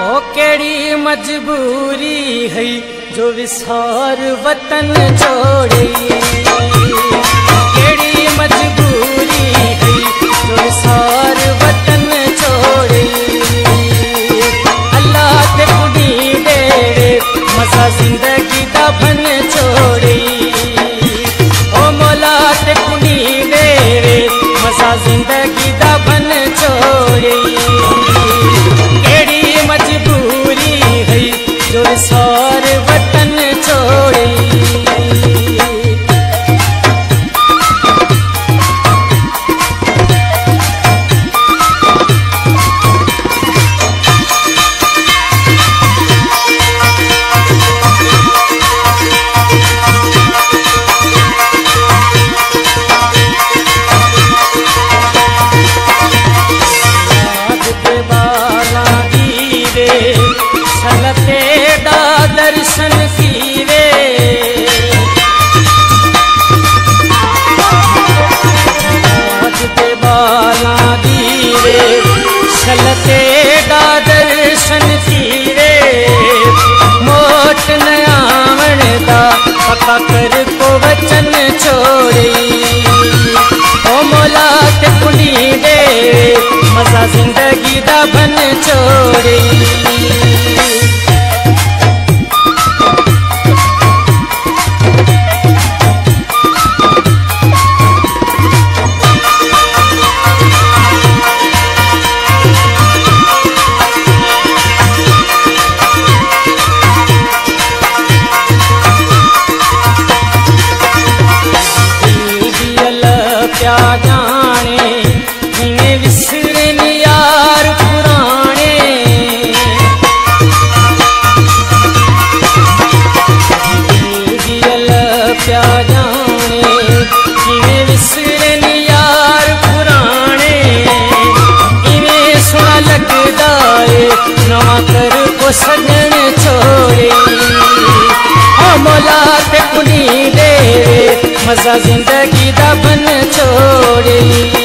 ओ केड़ी मजबूरी है जो विसार वतन छोड़े, केड़ी मजबूरी है जो विसार वतन छोड़े। अल्लाह ते कुड़ी दे मजा जिंदगी दा बन छोड़े, ओ मौला ते कुड़ी दे मजा जिंदगी दा बन छोड़े। जो सार वतन छोड़े, छलते दा दर्शन कीरे, दे बाला दीरे छलते दा दर्शन कीरे। मोट नयावण दा पक्का कर को वचन छोड़े, ओ मौला ते कुड़ी दे मजा जिंदगी दा बन छोड़े। क्या जाने इन्हें विसरन यार पुराने, क्या जाने इन्हें विसरन यार पुराने। इन्हें सुना लगदा है नवा कर को सजन छोड़े, ओ मौला ते कुड़ी दे मजा जिंदगी दा बन छोड़े।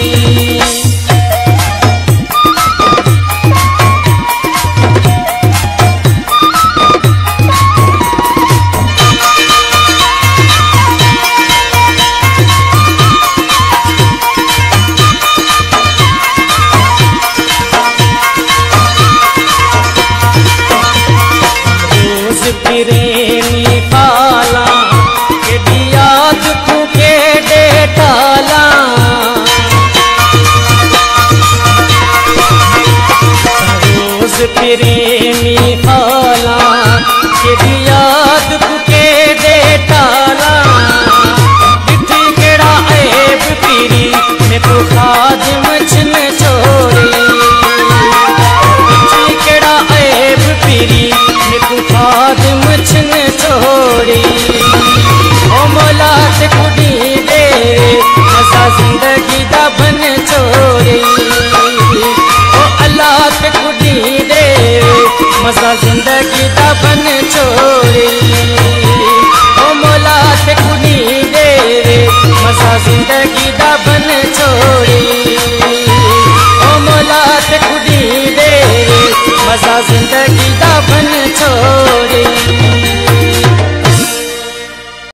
रोज फिरे निकाला के याद को के दे टाला, रोज फिरे निकाला के याद को के दे टाला। बिठी केड़ा ऐब पीरी ने को खादिम छिन छोड़े, बिठी केड़ा ऐब पीरी ने को खादिम छिन छोड़े। ओ मौला ते कुड़ी दे मजा जिंदगी दा बन छोड़े, ओ अल्लाह ते कुड़ी दे मजा जिंदगी दा बन छोड़े। ओ मौला ते कुड़ी दे मजा जिंदगी